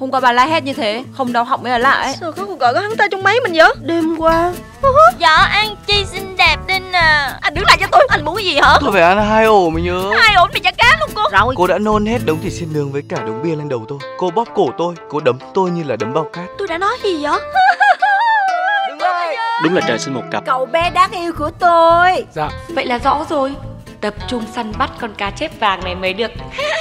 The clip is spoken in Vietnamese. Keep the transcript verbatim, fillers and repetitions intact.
Hôm qua bà la hét như thế, không đau họng mới là lạ ấy. Sao có cuộc gọi có hắn ta trong máy mình vậy? Đêm qua Giỏ An Chi xinh đẹp lên à. anh đứng lại cho tôi, anh muốn cái gì hả? Tôi phải ăn hai ổ mới nhớ. Hai ổn bị chả cá luôn cô. Rồi. Cô đã nôn hết đống thịt xiên nướng với cả đống bia lên đầu tôi. Cô bóp cổ tôi, cô đấm tôi như là đấm bao cát. Tôi đã nói gì vậy? Đứng lại. Đúng là trời sinh một cặp. Cậu bé đáng yêu của tôi. Dạ. Vậy là rõ rồi. Tập trung săn bắt con cá chép vàng này mới được.